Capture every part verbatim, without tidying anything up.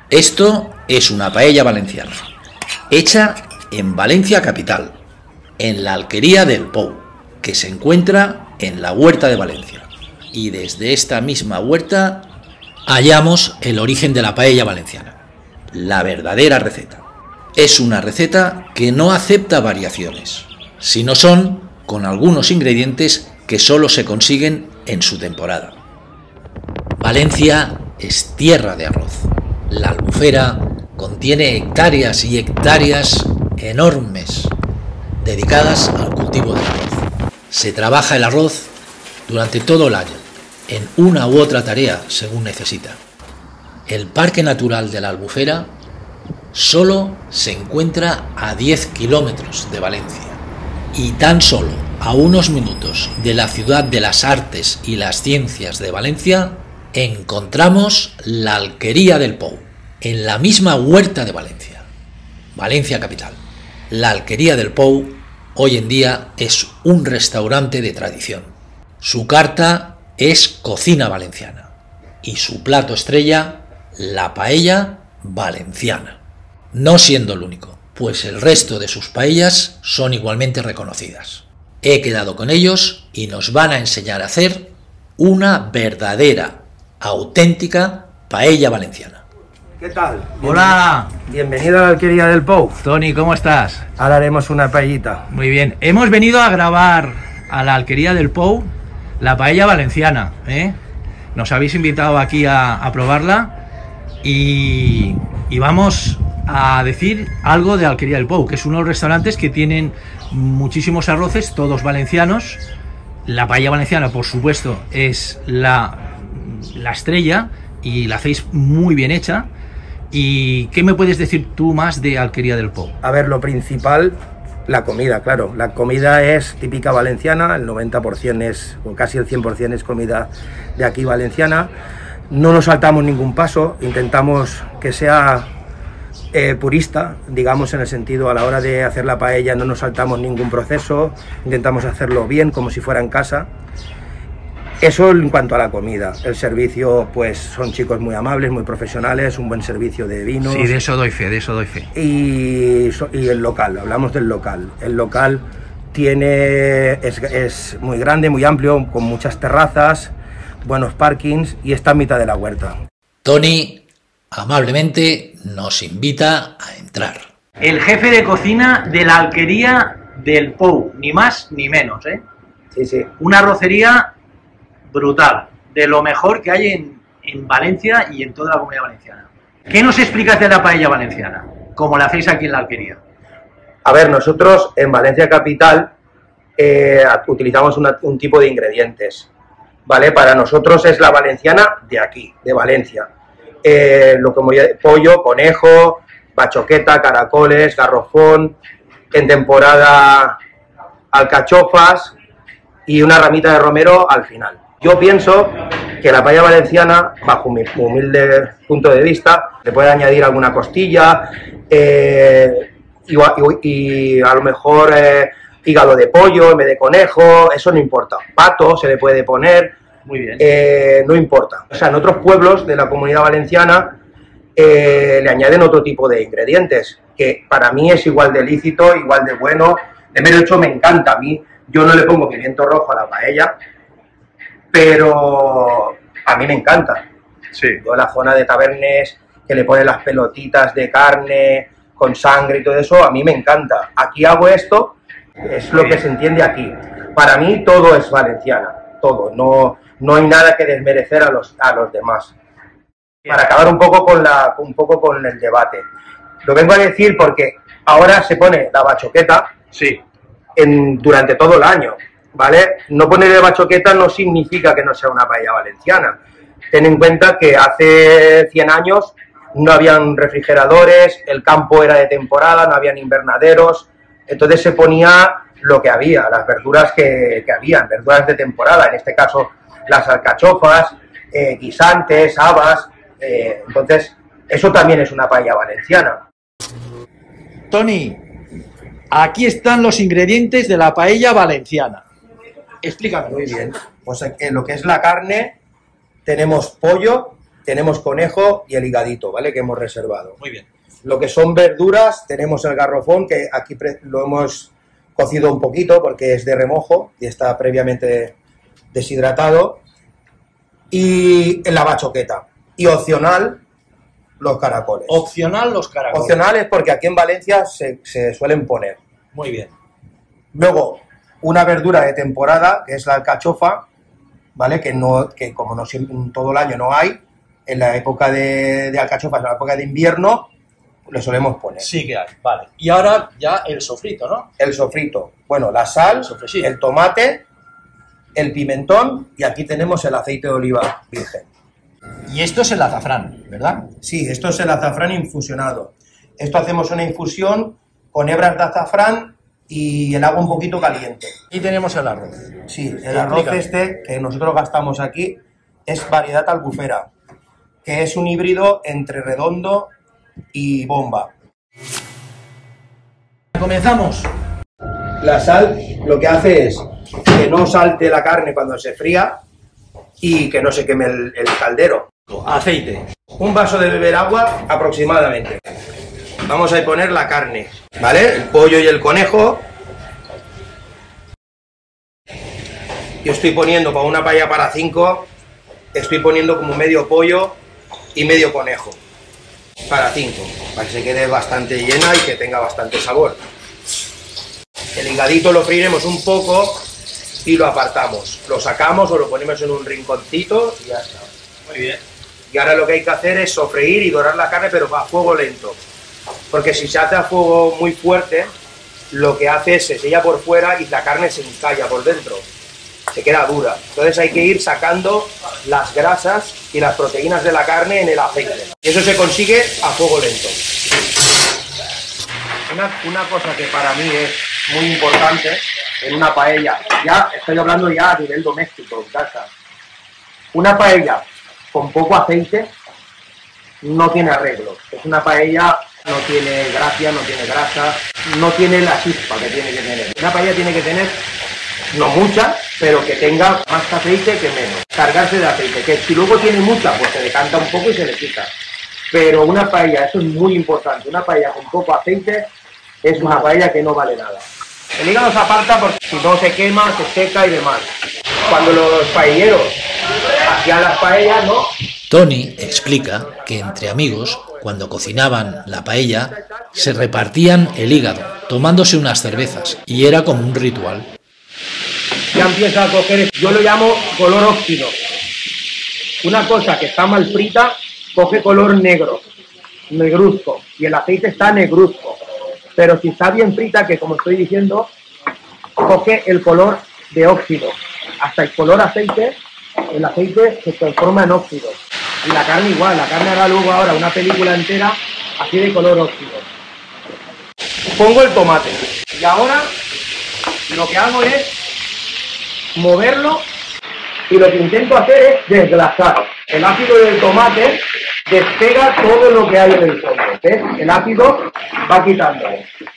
Esto es una paella valenciana, hecha en Valencia capital, en la Alquería del Pou, que se encuentra en la Huerta de Valencia. Y desde esta misma huerta hallamos el origen de la paella valenciana, la verdadera receta. Es una receta que no acepta variaciones, sino son con algunos ingredientes que solo se consiguen en su temporada. Valencia es tierra de arroz. La Albufera contiene hectáreas y hectáreas enormes dedicadas al cultivo del arroz. Se trabaja el arroz durante todo el año, en una u otra tarea según necesita. El Parque Natural de la Albufera solo se encuentra a diez kilómetros de Valencia y tan solo a unos minutos de la ciudad de las artes y las ciencias de Valencia encontramos la Alquería del Pou, en la misma huerta de Valencia, Valencia capital. La Alquería del Pou hoy en día es un restaurante de tradición. Su carta es cocina valenciana y su plato estrella, la paella valenciana. No siendo el único, pues el resto de sus paellas son igualmente reconocidas. He quedado con ellos y nos van a enseñar a hacer una verdadera, auténtica paella valenciana. ¿Qué tal? Hola. Bienvenido a la Alquería del Pou. Tony, ¿cómo estás? Ahora haremos una paellita. Muy bien. Hemos venido a grabar a la Alquería del Pou la paella valenciana, ¿eh? Nos habéis invitado aquí a, a probarla y, y vamos a decir algo de Alquería del Pou, que es uno de los restaurantes que tienen muchísimos arroces, todos valencianos. La paella valenciana, por supuesto, es la, la estrella y la hacéis muy bien hecha. ¿Y qué me puedes decir tú más de Alquería del Pou? A ver, lo principal, la comida, claro. La comida es típica valenciana, el noventa por ciento es, o casi el cien por ciento es comida de aquí valenciana. No nos saltamos ningún paso, intentamos que sea eh, purista, digamos, en el sentido, a la hora de hacer la paella no nos saltamos ningún proceso, intentamos hacerlo bien, como si fuera en casa. Eso en cuanto a la comida. El servicio, pues son chicos muy amables, muy profesionales, un buen servicio de vinos. Sí, de eso doy fe, de eso doy fe. Y, y el local, hablamos del local. El local tiene es, es muy grande, muy amplio, con muchas terrazas, buenos parkings y está en mitad de la huerta. Tony amablemente nos invita a entrar. El jefe de cocina de la Alquería del Pou, ni más ni menos, ¿eh? Sí, sí. Una arrocería brutal, de lo mejor que hay en, en Valencia y en toda la Comunidad Valenciana. ¿Qué nos explicas de la paella valenciana, como la hacéis aquí en la Alquería? A ver, nosotros en Valencia capital eh, utilizamos una, un tipo de ingredientes, ¿vale? Para nosotros es la valenciana de aquí, de Valencia. Eh, lo como pollo, conejo, bachoqueta, caracoles, garrofón, en temporada alcachofas y una ramita de romero al final. Yo pienso que la paella valenciana, bajo mi humilde punto de vista, le puede añadir alguna costilla eh, y, y, y a lo mejor eh, hígado de pollo en vez de conejo, eso no importa. Pato se le puede poner, muy bien. Eh, no importa. O sea, en otros pueblos de la Comunidad Valenciana eh, le añaden otro tipo de ingredientes, que para mí es igual de lícito, igual de bueno. De mero hecho me encanta a mí. Yo no le pongo pimiento rojo a la paella, pero a mí me encanta. Sí. Yo la zona de Tabernes, que le ponen las pelotitas de carne con sangre y todo eso, a mí me encanta. Aquí hago esto, es lo que se entiende aquí. Para mí todo es valenciana, todo. No, no hay nada que desmerecer a los, a los demás. Para acabar un poco con la, un poco con el debate. Lo vengo a decir porque ahora se pone la bachoqueta. Sí. En, durante todo el año, ¿vale? No ponerle bachoqueta no significa que no sea una paella valenciana. Ten en cuenta que hace cien años no habían refrigeradores, el campo era de temporada, no habían invernaderos, entonces se ponía lo que había, las verduras que, que habían, verduras de temporada, en este caso las alcachofas, eh, guisantes, habas, eh, entonces eso también es una paella valenciana. Tony, aquí están los ingredientes de la paella valenciana. Explícame. Muy bien. Pues en lo que es la carne, tenemos pollo, tenemos conejo y el higadito, ¿vale? Que hemos reservado. Muy bien. Lo que son verduras, tenemos el garrofón, que aquí lo hemos cocido un poquito porque es de remojo y está previamente deshidratado. Y la bachoqueta. Y opcional, los caracoles. Opcional los caracoles. Opcional es porque aquí en Valencia se, se suelen poner. Muy bien. Luego, una verdura de temporada, que es la alcachofa, ¿vale? Que, no, que como no siempre, todo el año no hay, en la época de, de alcachofa, en la época de invierno, le solemos poner. Sí que hay, vale. Y ahora ya el sofrito, ¿no? El sofrito. Bueno, la sal, el, el tomate, el pimentón y aquí tenemos el aceite de oliva virgen. Y esto es el azafrán, ¿verdad? Sí, esto es el azafrán infusionado. Esto hacemos una infusión con hebras de azafrán y el agua un poquito caliente. Y tenemos el arroz. Sí, el arroz este que nosotros gastamos aquí es variedad albufera, que es un híbrido entre redondo y bomba. Comenzamos. La sal lo que hace es que no salte la carne cuando se fría y que no se queme el, el caldero. Aceite. Un vaso de beber agua aproximadamente. Vamos a poner la carne, ¿vale? El pollo y el conejo. Yo estoy poniendo para una paella para cinco, estoy poniendo como medio pollo y medio conejo. Para cinco, para que se quede bastante llena y que tenga bastante sabor. El higadito lo freiremos un poco y lo apartamos. Lo sacamos o lo ponemos en un rinconcito y ya está. Muy bien. Y ahora lo que hay que hacer es sofreír y dorar la carne, pero a fuego lento. Porque si se hace a fuego muy fuerte, lo que hace es se sella por fuera y la carne se encalla por dentro. Se queda dura. Entonces hay que ir sacando las grasas y las proteínas de la carne en el aceite. Y eso se consigue a fuego lento. Una, una cosa que para mí es muy importante en una paella, ya estoy hablando ya a nivel doméstico, en casa. Una paella con poco aceite no tiene arreglo. Es una paella, no tiene gracia, no tiene grasa, no tiene la chispa que tiene que tener. Una paella tiene que tener, no mucha, pero que tenga más aceite que menos. Cargarse de aceite, que si luego tiene mucha, pues se decanta un poco y se le quita. Pero una paella, eso es muy importante, una paella con poco aceite es una paella que no vale nada. El hígado se aparta porque si no se quema, se seca y demás. Cuando los paelleros hacían las paellas, ¿no? Tony explica que entre amigos, cuando cocinaban la paella, se repartían el hígado, tomándose unas cervezas, y era como un ritual. Ya empieza a coger, yo lo llamo color óxido. Una cosa que está mal frita, coge color negro, negruzco, y el aceite está negruzco. Pero si está bien frita, que como estoy diciendo, coge el color de óxido. Hasta el color aceite, el aceite se transforma en óxido. Y la carne igual, la carne hará luego ahora una película entera así de color óxido. Pongo el tomate. Y ahora lo que hago es moverlo y lo que intento hacer es desglasar. El ácido del tomate despega todo lo que hay en el fondo. ¿Ves? El ácido va quitándolo.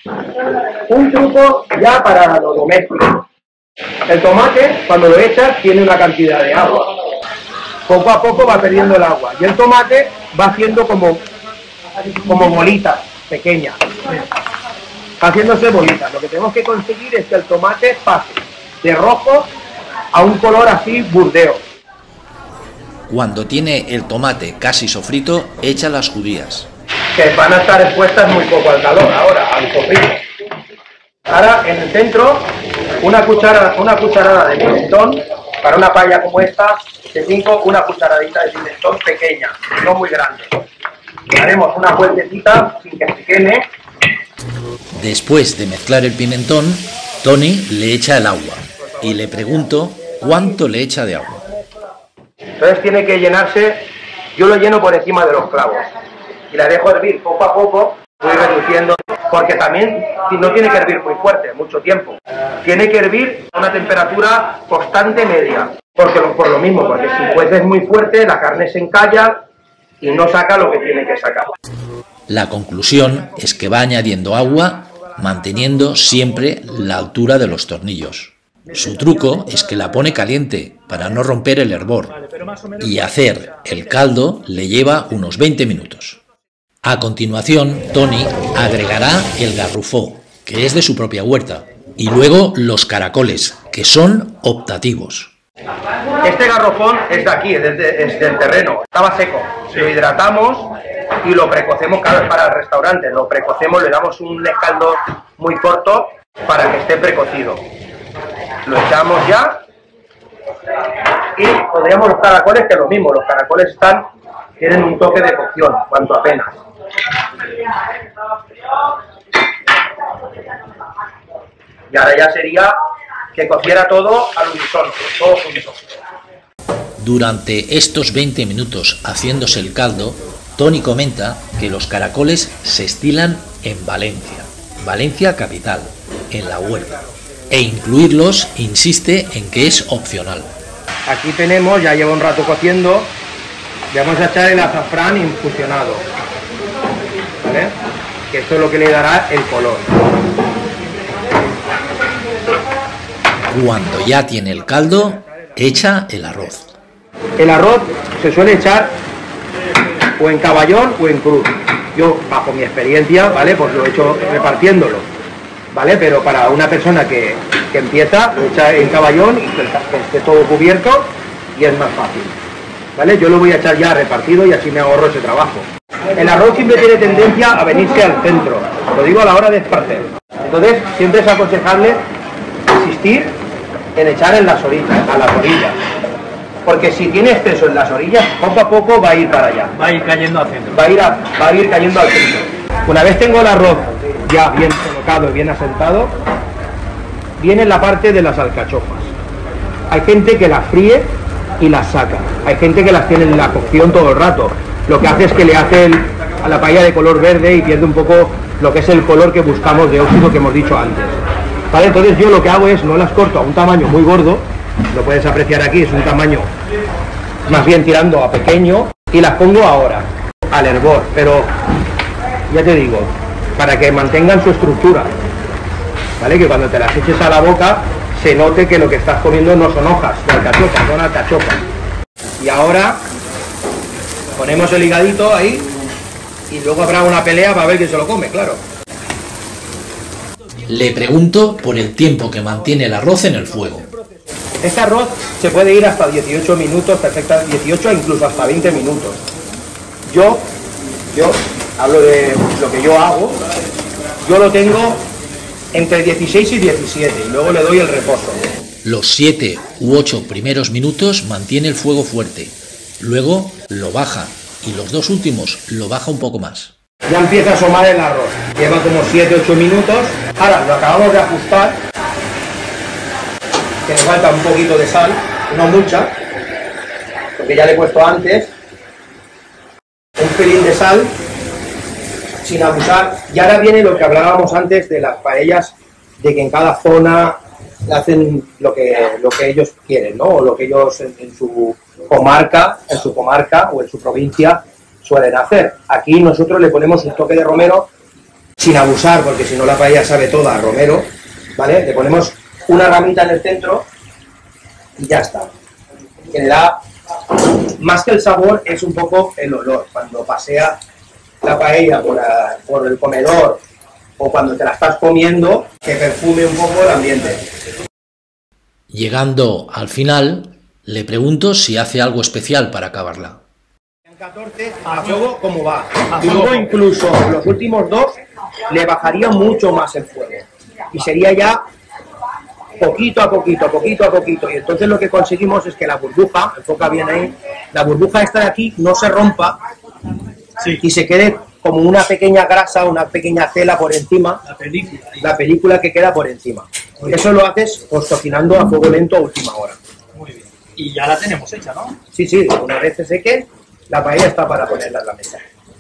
Un truco ya para lo doméstico. El tomate, cuando lo echas, tiene una cantidad de agua. Poco a poco va perdiendo el agua. Y el tomate va haciendo como, como bolitas pequeñas. Va haciéndose bolitas. Lo que tenemos que conseguir es que el tomate pase de rojo a un color así burdeo. Cuando tiene el tomate casi sofrito, echa las judías. Que van a estar expuestas muy poco al calor ahora, al sofrito. Ahora en el centro, una cucharada, una cucharada de pimentón, para una paella como esta, de cinco, una cucharadita de pimentón pequeña, no muy grande. Haremos una vueltecita sin que se queme. Después de mezclar el pimentón, Tony le echa el agua y le pregunto cuánto le echa de agua. Entonces tiene que llenarse, yo lo lleno por encima de los clavos y la dejo hervir poco a poco, voy reduciendo, porque también no tiene que hervir muy fuerte, mucho tiempo. Tiene que hervir a una temperatura constante media, porque por lo mismo, porque si cueces muy fuerte la carne se encalla y no saca lo que tiene que sacar. La conclusión es que va añadiendo agua, manteniendo siempre la altura de los tornillos. Su truco es que la pone caliente para no romper el hervor, y hacer el caldo le lleva unos veinte minutos. A continuación, Tony agregará el garrufó, que es de su propia huerta, y luego los caracoles, que son optativos. Este garrofón es de aquí, es, de, es del terreno, estaba seco, lo hidratamos y lo precocemos, cada vez para el restaurante, lo precocemos, le damos un caldo muy corto para que esté precocido. Lo echamos ya y pondríamos los caracoles, que es lo mismo, los caracoles están, tienen un toque de cocción, cuanto apenas. Y ahora ya sería que cociera todo al unísono, todo junto. Durante estos veinte minutos haciéndose el caldo, Tony comenta que los caracoles se estilan en Valencia, Valencia capital, en la huerta, e incluirlos insiste en que es opcional. Aquí tenemos, ya lleva un rato cociendo, le vamos a echar el azafrán infusionado, ¿vale? Que esto es lo que le dará el color. Cuando ya tiene el caldo, echa el arroz. El arroz se suele echar o en caballón o en cruz. Yo, bajo mi experiencia, ¿vale? Pues lo he hecho repartiéndolo, ¿vale? Pero para una persona que, que empieza, lo echa en caballón y que esté todo cubierto y es más fácil, ¿vale? Yo lo voy a echar ya repartido y así me ahorro ese trabajo. El arroz siempre tiene tendencia a venirse al centro, lo digo a la hora de esparcer. Entonces, siempre es aconsejable insistir en echar en las orillas, a las orillas. Porque si tiene exceso en las orillas, poco a poco va a ir para allá. Va a ir cayendo al centro. Va a ir, a, va a ir cayendo al centro. Una vez tengo el arroz ya bien colocado y bien asentado, viene la parte de las alcachofas. Hay gente que las fríe y las saca. Hay gente que las tiene en la cocción todo el rato. Lo que hace es que le hace el, a la paella de color verde y pierde un poco lo que es el color que buscamos de óxido que hemos dicho antes. ¿Vale? Entonces yo lo que hago es, no las corto a un tamaño muy gordo, lo puedes apreciar aquí, es un tamaño más bien tirando a pequeño, y las pongo ahora, al hervor, pero ya te digo, para que mantengan su estructura, ¿vale? Que cuando te las eches a la boca, se note que lo que estás comiendo no son hojas de alcachofa, son alcachofas. Y ahora ponemos el higadito ahí, y luego habrá una pelea para ver quién se lo come, claro. Le pregunto por el tiempo que mantiene el arroz en el fuego. Este arroz se puede ir hasta dieciocho minutos, perfecta, dieciocho e incluso hasta veinte minutos. Yo, yo hablo de lo que yo hago, yo lo tengo entre dieciséis y diecisiete y luego le doy el reposo. Los siete u ocho primeros minutos mantiene el fuego fuerte, luego lo baja y los dos últimos lo baja un poco más. Ya empieza a asomar el arroz, lleva como siete u ocho minutos, ahora lo acabamos de ajustar, que nos falta un poquito de sal, no mucha, porque ya le he puesto antes, un pelín de sal, sin abusar, y ahora viene lo que hablábamos antes de las paellas, de que en cada zona hacen lo que, lo que ellos quieren, ¿no? O lo que ellos en, en su comarca, en su comarca o en su provincia suelen hacer. Aquí nosotros le ponemos un toque de romero, sin abusar, porque si no la paella sabe toda a romero, ¿vale? Le ponemos una ramita en el centro y ya está. Que le da, más que el sabor, es un poco el olor. Cuando pasea la paella por, a, por el comedor o cuando te la estás comiendo, que perfume un poco el ambiente. Llegando al final, le pregunto si hace algo especial para acabarla. En catorce, a fuego, ¿cómo va? Y luego incluso los últimos dos le bajaría mucho más el fuego. Y sería ya poquito a poquito, poquito a poquito. Y entonces lo que conseguimos es que la burbuja, enfoca bien ahí, la burbuja esta de aquí no se rompa, sí, y se quede como una pequeña grasa, una pequeña cela por encima, la película, la película que queda por encima. Muy Eso bien. Lo haces pues cocinando a fuego lento a última hora. Muy bien. Y ya la tenemos hecha, ¿no? Sí, sí, una vez se seque, la paella está para ponerla en la mesa.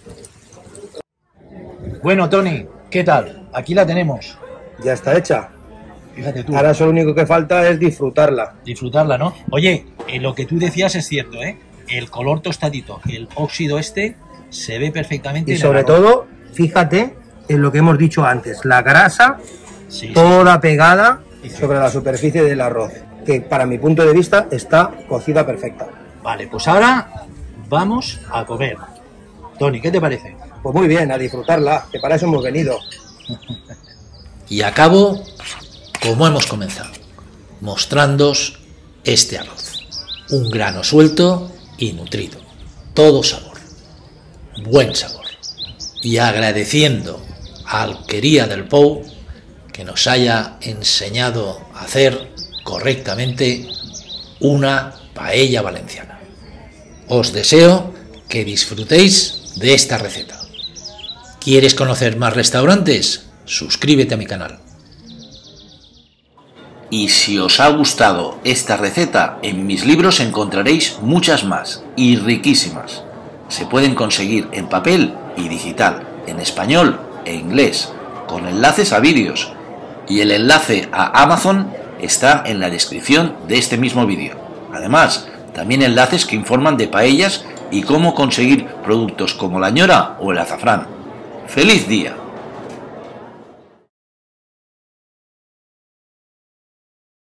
Bueno, Tony, ¿qué tal? Aquí la tenemos. Ya está hecha. Fíjate tú. Ahora eso lo único que falta es disfrutarla. Disfrutarla, ¿no? Oye, eh, lo que tú decías es cierto, ¿eh? El color tostadito, el óxido este, se ve perfectamente. Y sobre todo, fíjate en lo que hemos dicho antes, la grasa sí, toda sí. pegada sobre la superficie del arroz, que para mi punto de vista está cocida perfecta. Vale, pues ahora vamos a comer. Tony, ¿qué te parece? Pues muy bien, a disfrutarla, que para eso hemos venido. Y acabo como hemos comenzado, mostrándoos este arroz. Un grano suelto y nutrido. Todo sabor. Buen sabor. Y agradeciendo a Alquería del Pou que nos haya enseñado a hacer correctamente una paella valenciana. Os deseo que disfrutéis de esta receta. ¿Quieres conocer más restaurantes? Suscríbete a mi canal. Y si os ha gustado esta receta, en mis libros encontraréis muchas más y riquísimas. Se pueden conseguir en papel y digital, en español e inglés, con enlaces a vídeos. Y el enlace a Amazon está en la descripción de este mismo vídeo. Además, también enlaces que informan de paellas y cómo conseguir productos como la ñora o el azafrán. ¡Feliz día!